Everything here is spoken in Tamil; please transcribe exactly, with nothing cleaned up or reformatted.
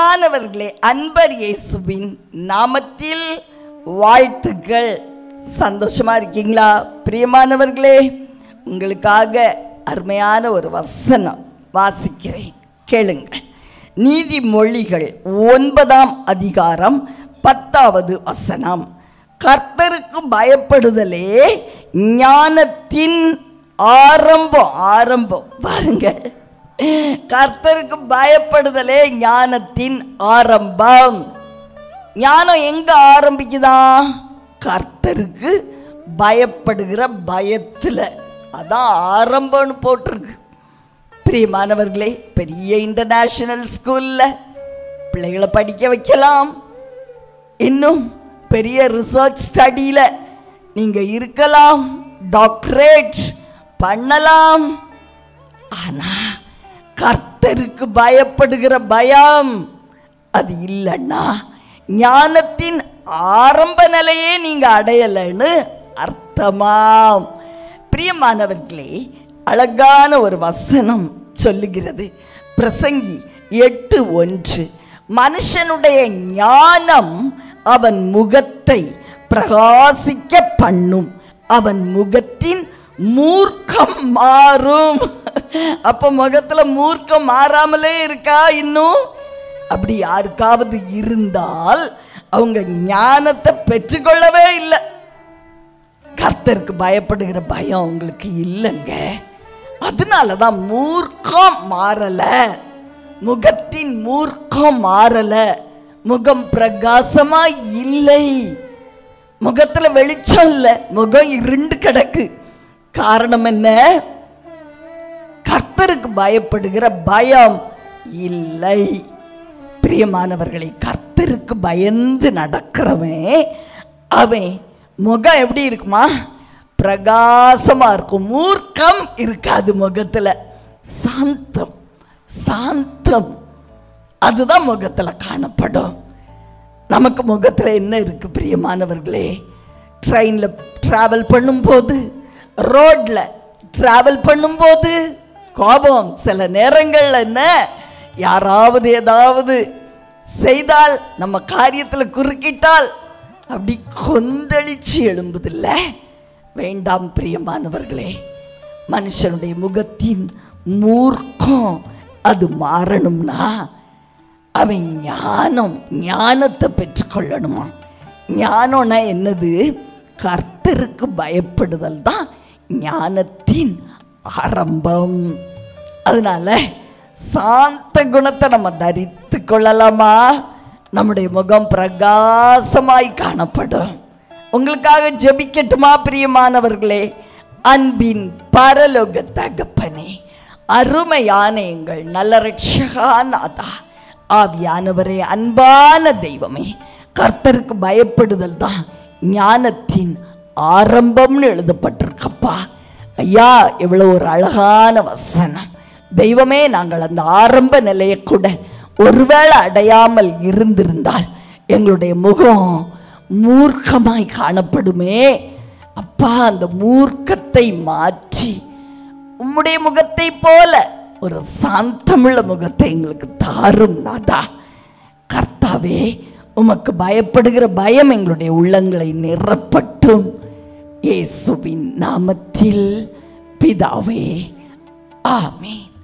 பிரியமானவர்களே, அன்பர் இயேசுவின் நாமத்தில் வாழ்த்துக்கள். சந்தோஷமா இருக்கீங்களா? பிரியமானவர்களே, உங்களுக்காக அருமையான ஒரு வசனம் வாசிக்கிறேன், கேளுங்கள். நீதிமொழிகள் ஒன்பதாம் அதிகாரம் பத்தாவது வசனம். கர்த்தருக்கு பயப்படுதலே ஞானத்தின் ஆரம்பம். ஆரம்பம் பாருங்க, கர்த்தருக்கு பயப்படுதலே ஞானத்தின் ஆரம்பம். ஞானம் எங்க ஆரம்பிக்குதா? கர்த்தருக்கு பயப்படுகிற பயத்தில். அதான் ஆரம்பம்னு போட்டிருக்கு. பிரியமானவர்களே, பெரிய இன்டர்நேஷனல் ஸ்கூலில் பிள்ளைகளை படிக்க வைக்கலாம். இன்னும் பெரிய ரிசர்ச் ஸ்டடியில் நீங்கள் இருக்கலாம், டாக்டரேட் பண்ணலாம். ஆனால் கர்த்தருக்கு பயப்படுகிற பயம் அது இல்லைன்னா ஞானத்தின் ஆரம்ப நிலையே நீங்கள் அடையலைன்னு அர்த்தமாம். பிரியமானவர்களே, அழகான ஒரு வசனம் சொல்லுகிறது. பிரசங்கி எட்டு ஒன்று. மனுஷனுடைய ஞானம் அவன் முகத்தை பிரகாசிக்க பண்ணும், அவன் முகத்தின் மூர்க்கம் மாறும். அப்ப முகத்துல மூர்க்கம் மாறாமலே இருக்கா? இன்னும் அப்படி யாருக்காவது இருந்தால் அவங்க ஞானத்தை பெற்றுக்கொள்ளவே இல்லை. கர்த்தருக்கு பயப்படுகிற பயம் உங்களுக்கு இல்லைங்க. அதனாலதான் மூர்க்கம் மாறல, முகத்தின் மூர்க்கம் மாறல, முகம் பிரகாசமா இல்லை, முகத்துல வெளிச்சம் இல்லை, முகம் இருண்டு கிடக்கு. காரணம் என்ன? கர்த்தருக்கு பயப்படுகிற பயம் இல்லை. பிரியமானவர்களை, கர்த்தருக்கு பயந்து நடக்கிறவன் அவன் முகம் எப்படி இருக்குமா? பிரகாசமா இருக்கும், மூர்க்கம் இருக்காது முகத்துல. சாந்தம், சாந்தம் அதுதான் முகத்துல காணப்படும். நமக்கு முகத்துல என்ன இருக்கு பிரியமானவர்களே? ட்ரெயின்ல டிராவல் பண்ணும்போது, ரோட்ல டிராவல் பண்ணும்போது கோபம். சில நேரங்கள்ல என்ன, யாராவது ஏதாவது செய்தால், நம்ம காரியத்தில் குறுக்கிட்டால் அப்படி கொந்தளிச்சு எழும்புதில்ல? வேண்டாம் பிரியமானவர்களே, மனுஷனுடைய முகத்தின் மூர்க்கம் அது மாறணும்னா அவன் ஞானம் ஞானத்தை பெற்றுக்கொள்ளணுமா? ஞானம்னா என்னது? கர்த்தருக்கு பயப்படுதல் தான் ஞானத்தின் ஆரம்பம். அதனால சாந்த குணத்தை நம்ம தரித்து கொள்ளலாமா? நம்முடைய முகம் பிரகாசமாய் காணப்படும். உங்களுக்காக ஜெபிக்கட்டுமா பிரியமானவர்களே? அன்பின் பரலோக தகப்பனே, அருமையான எங்கள் நல்ல ரட்சகநாதா, ஆவியானவரே, அன்பான தெய்வமே, கர்த்தருக்கு பயப்படுதல் தான் ஞானத்தின் ஆரம்பம்னு எழுதப்பட்டிருக்கப்பா. ஐயா, எவ்வளோ ஒரு அழகான வசனம் தெய்வமே. நாங்கள் அந்த ஆரம்ப நிலையை கூட ஒருவேளை அடையாமல் இருந்திருந்தால் எங்களுடைய முகம் மூர்க்கமாய் காணப்படுமே. அப்பா, அந்த மூர்க்கத்தை மாற்றி உம்முடைய முகத்தை போல ஒரு சாந்தமுள்ள முகத்தை எங்களுக்கு தாரும் நாதா. கர்த்தாவே, உமக்கு பயப்படுகிற பயம் எங்களுடைய உள்ளங்களை நிரப்பட்டும். இயேசுவின் நாமத்தில் பிதாவே, ஆமென்.